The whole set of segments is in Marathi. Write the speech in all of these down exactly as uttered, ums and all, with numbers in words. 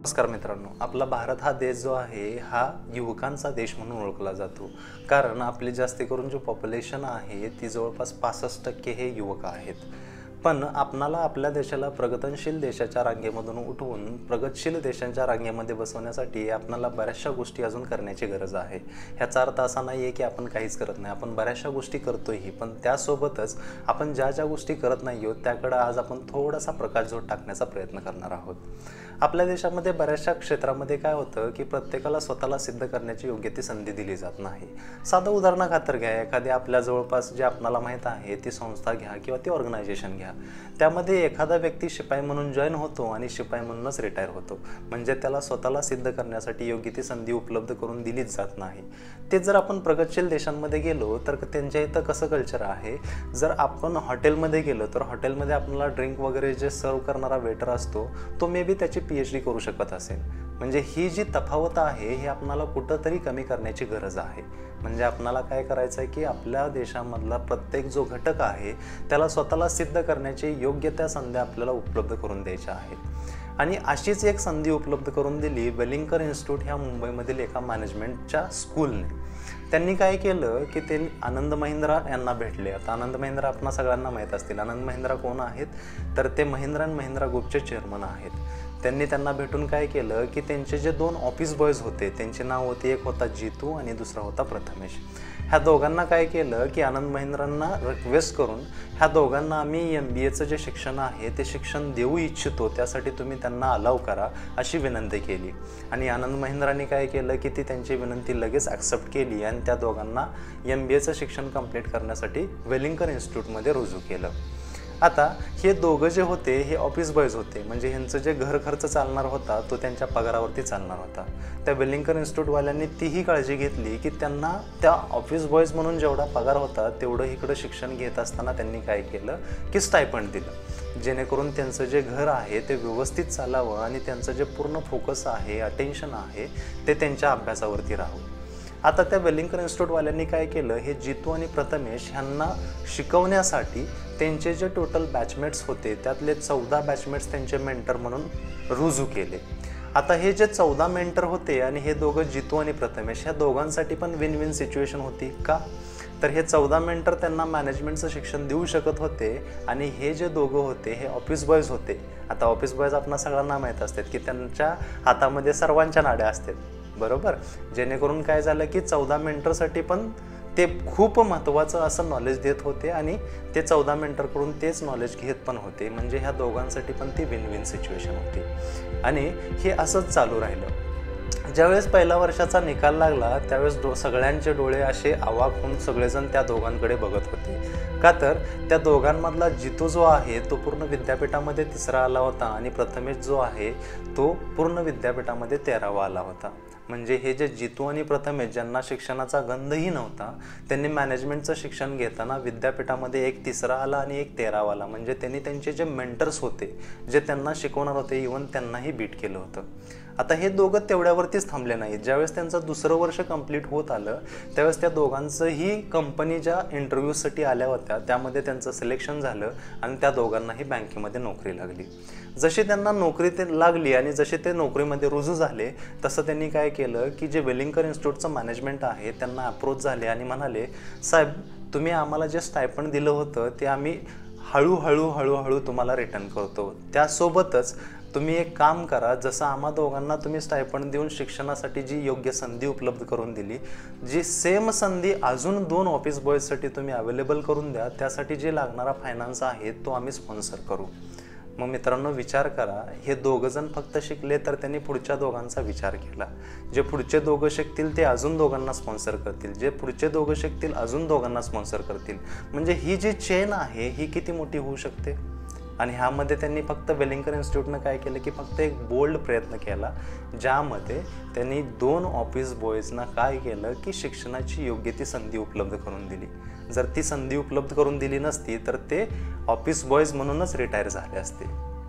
नमस्कार मित्रांनो, आपला भारत हा देश जो आहे हा युवकांचा देश म्हणून ओळखला जातो. कारण आपली जास्ती करून जो पॉप्युलेशन आहे ती जवळपास पासष्ट टक्के हे युवक आहेत. पण आपणाला आपल्या देशाला प्रगतशील देशाच्या रांगेमधून उठवून प्रगतशील देशांच्या रांगेमध्ये बसवण्यासाठी आपणाला बऱ्याचशा गोष्टी अजून करण्याची गरज आहे. ह्याचा अर्थ असा नाही आहे की आपण काहीच करत नाही, आपण बऱ्याचशा गोष्टी करतोही. पण त्यासोबतच आपण ज्या ज्या गोष्टी करत नाही आहोत त्याकडे आज आपण थोडासा प्रकाशझोत टाकण्याचा प्रयत्न करणार आहोत. आपल्या देशामध्ये बऱ्याचशा क्षेत्रामध्ये काय होतं की प्रत्येकाला स्वतःला सिद्ध करण्याची योग्य ती संधी दिली जात नाही. साधं उदाहरणाखातर घ्या, एखादी आपल्या जवळपास जे आपल्याला माहीत आहे ती संस्था घ्या किंवा ती ऑर्गनायझेशन घ्या. त्यामध्ये एखादा व्यक्ती शिपाई म्हणून जॉईन होतो आणि शिपाई म्हणूनच रिटायर होतो. म्हणजे त्याला स्वतःला सिद्ध करण्यासाठी योग्य ती संधी उपलब्ध करून दिलीच जात नाही. ते जर आपण प्रगतशील देशांमध्ये गेलो तर त्यांच्या इथं कसं कल्चर आहे, जर आपण हॉटेलमध्ये गेलो तर हॉटेलमध्ये आपल्याला ड्रिंक वगैरे जे सर्व करणारा वेटर असतो तो मे बी त्याची पी एच डी करू शकत असेल. म्हणजे ही जी तफावत आहे ही आपल्याला कुठंतरी कमी करण्याची गरज आहे. म्हणजे आपल्याला काय करायचं आहे की आपल्या देशामधला प्रत्येक जो घटक आहे त्याला स्वतःला सिद्ध करण्याची योग्य त्या संधी आपल्याला उपलब्ध करून द्यायच्या आहेत. आणि अशीच एक संधी उपलब्ध करून दिली वेलिंकर इन्स्टिट्यूट ह्या मुंबईमधील एका मॅनेजमेंटच्या स्कूलने. त्यांनी काय केलं की ते आनंद महिंद्रा यांना भेटले. आता आनंद महिंद्रा आपणा सगळ्यांना माहीत असतील. आनंद महिंद्रा कोण आहेत तर ते महिंद्रा अँड महिंद्रा ग्रुपचे चेअरमन आहेत. त्यांनी त्यांना भेटून काय केलं की त्यांचे जे दोन ऑफिस बॉयज होते त्यांचे नाव होते, एक होता जितू आणि दुसरा होता प्रथमेश. ह्या दोघांना काय केलं की आनंद महिंद्रांना रिक्वेस्ट करून ह्या दोघांना आम्ही एम बी एचं जे शिक्षण आहे ते शिक्षण देऊ इच्छितो, त्यासाठी तुम्ही त्यांना अलाव करा अशी विनंती केली. आणि आनंद महिंद्रांनी काय केलं की ती त्यांची विनंती लगेच ॲक्सेप्ट केली आणि त्या दोघांना एम बी एचं शिक्षण कंप्लीट करण्यासाठी वेलिंकर इन्स्टिट्यूटमध्ये रुजू केलं. आता हे दोघं जे होते हे ऑफिस बॉयज होते. म्हणजे ह्यांचं जे घर खर्च चालणार होता तो त्यांच्या पगारावरती चालणार होता. त्या वेलिंकर इन्स्टिट्यूटवाल्यांनी तीही काळजी घेतली की त्यांना त्या ऑफिस बॉयज म्हणून जेवढा पगार होता तेवढं इकडं शिक्षण घेत असताना त्यांनी काय केलं की स्टायपंड दिलं, जेणेकरून त्यांचं जे घर आहे ते व्यवस्थित चालावं आणि त्यांचं जे पूर्ण फोकस आहे, अटेन्शन आहे ते त्यांच्या अभ्यासावरती राहावं. आता त्या वेलिंकर इन्स्टिट्यूटवाल्यांनी काय केलं, हे जितू आणि प्रथमेश ह्यांना शिकवण्यासाठी त्यांचे जे टोटल बॅचमेट्स होते त्यातले चौदा बॅचमेट्स त्यांचे मेंटर म्हणून रुजू केले. आता हे जे चौदा मेंटर होते आणि हे दोघं जितू आणि प्रथमेश ह्या दोघांसाठी पण विन विन सिच्युएशन होती. का तर हे चौदा मेंटर त्यांना मॅनेजमेंटचं शिक्षण देऊ शकत होते आणि हे जे दोघं होते हे ऑफिस बॉयज होते. आता ऑफिस बॉयज आपणा सगळ्यांना माहीत असतात की त्यांच्या हातामध्ये सर्वांच्या नाड्या असतात, बरोबर. जेणेकरून काय झालं की चौदा मेंटरसाठी पण ते खूप महत्त्वाचं असं नॉलेज देत होते आणि ते चौदा मेंटरकडून तेच नॉलेज घेत पण होते. म्हणजे ह्या दोघांसाठी पण ती विन विन सिच्युएशन होती. आणि हे असंच चालू राहिलं. ज्यावेळेस पहिल्या वर्षाचा निकाल लागला त्यावेळेस डो सगळ्यांचे डोळे असे अवाक होऊन सगळेजण त्या दोघांकडे बघत होते. का तर त्या दोघांमधला जितू जो आहे तो पूर्ण विद्यापीठामध्ये तिसरा आला होता आणि प्रथमेश जो आहे तो पूर्ण विद्यापीठामध्ये तेरावा आला होता. म्हणजे हे जे जितू आणि प्रथमेश ज्यांना शिक्षणाचा गंधही नव्हता त्यांनी मॅनेजमेंटचं शिक्षण घेताना विद्यापीठामध्ये एक तिसरा आला आणि एक तेरावा आला. म्हणजे त्यांनी त्यांचे जे मेंटर्स होते जे त्यांना शिकवणार होते इव्हन त्यांनाही बीट केलं होतं. आता हे दोघं तेवढ्यावरतीच थांबले नाहीत. ज्यावेळेस त्यांचं दुसरं वर्ष कंप्लीट होत आलं त्यावेळेस त्या दोघांचंही कंपनी ज्या इंटरव्ह्यूसाठी आल्या होत्या त्यामध्ये त्यांचं सिलेक्शन झालं आणि त्या दोघांनाही बँकेमध्ये नोकरी लागली. जशी त्यांना नोकरी ते लागली आणि जसे ते नोकरीमध्ये रुजू झाले तसं त्यांनी काय केलं की जे वेलिंकर इन्स्टिट्यूटचं मॅनेजमेंट आहे त्यांना अप्रोच झाले आणि म्हणाले, साहेब तुम्ही आम्हाला जे स्टायपंड दिलं होतं ते आम्ही हळूहळू हळूहळू तुम्हाला रिटर्न करतो. त्यासोबतच तुम्ही एक काम करा, जसं आम्हा दोघांना तुम्ही स्टायपंड देऊन शिक्षणासाठी जी योग्य संधी उपलब्ध करून दिली, जी सेम संधी अजून दोन ऑफिस बॉयजसाठी तुम्ही अवेलेबल करून द्या. त्यासाठी जे लागणारा फायनान्स आहे तो आम्ही स्पॉन्सर करू. मग मित्रांनो विचार करा, हे दोघं जण फक्त शिकले तर त्यांनी पुढच्या दोघांचा विचार केला. जे पुढचे दोघं शिकतील ते अजून दोघांना स्पॉन्सर करतील, जे पुढचे दोघं शिकतील अजून दोघांना स्पॉन्सर करतील. म्हणजे ही जी चेन आहे ही किती मोठी होऊ शकते. आणि ह्यामध्ये त्यांनी फक्त वेलिंकर इन्स्टिट्यूटनं काय केलं की फक्त एक बोल्ड प्रयत्न केला ज्यामध्ये त्यांनी दोन ऑफिस बॉयजना काय केलं की शिक्षणाची योग्य ती संधी उपलब्ध करून दिली. जर ती संधी उपलब्ध करून दिली नसती तर ते ऑफिस बॉयज म्हणूनच रिटायर झाले असते.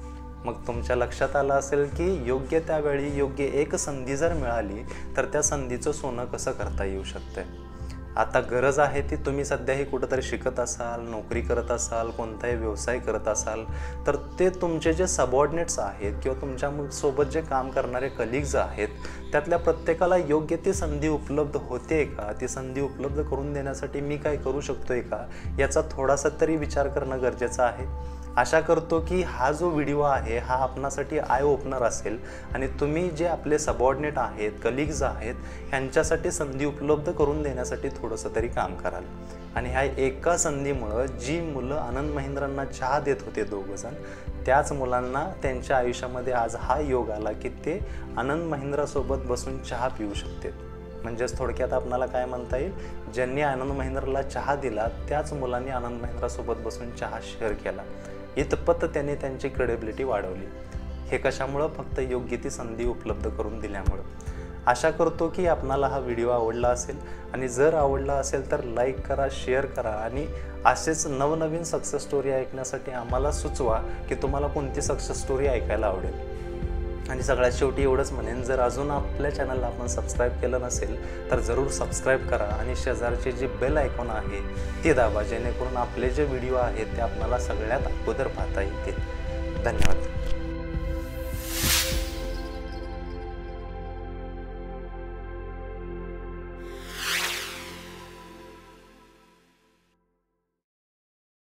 मग तुमच्या लक्षात आलं असेल की योग्य त्यावेळी योग्य एक संधी जर मिळाली तर त्या संधीचं सोनं कसं करता येऊ शकतं. आता गरज आहे ती तुम्ही सध्याही कुठंतरी शिकत असाल, नोकरी करत असाल, कोणताही व्यवसाय करत असाल, तर ते तुमचे जे सबऑर्डिनेट्स आहेत किंवा तुमच्यासोबत जे काम करणारे कलिग्ज आहेत, त्यातल्या प्रत्येकाला योग्य ती संधी उपलब्ध होते का, ती संधी उपलब्ध करून देण्यासाठी मी काय करू शकतोय का, याचा थोडासा तरी विचार करणं गरजेचं आहे. आशा करतो की हा जो व्हिडिओ आहे हा आपणासाठी आय ओपनर असेल आणि तुम्ही जे आपले सबऑर्डिनेट आहेत, कलिग्ज आहेत, ह्यांच्यासाठी संधी उपलब्ध करून देण्यासाठी थोडंसं तरी काम कराल. आणि ह्या एका संधीमुळं जी मुलं आनंद महिंद्रांना चहा देत होते दोघंजण, त्याच मुलांना त्यांच्या आयुष्यामध्ये आज हा योग आला की ते आनंद महिंद्रासोबत बसून चहा पिऊ शकते. म्हणजेच थोडक्यात आपणाला काय म्हणता येईल, ज्यांनी आनंद महिंद्राला चहा दिला त्याच मुलांनी आनंद महिंद्रासोबत बसून चहा शेअर केला. इतपत त्यांनी त्यांची क्रेडिबिलिटी वाढवली. हे कशामुळं? फक्त योग्य ती संधी उपलब्ध करून दिल्यामुळं. आशा करतो की आपणाला हा व्हिडिओ आवडला असेल आणि जर आवडला असेल तर लाईक करा, शेअर करा आणि असेच नवनवीन सक्सेस स्टोरी ऐकण्यासाठी आम्हाला सुचवा की तुम्हाला कोणती सक्सेस स्टोरी ऐकायला आवडेल. आणि सगळ्यात शेवटी एवढंच म्हणेन, जर अजून आपल्या चॅनलला आपण सबस्क्राईब केलं नसेल तर जरूर सबस्क्राईब करा आणि शेजारचे जे बेल आयकॉन आहे ते दाबा, जेणेकरून आपले जे व्हिडिओ आहेत ते आपल्याला सगळ्यात अगोदर पाहता येतील. धन्यवाद.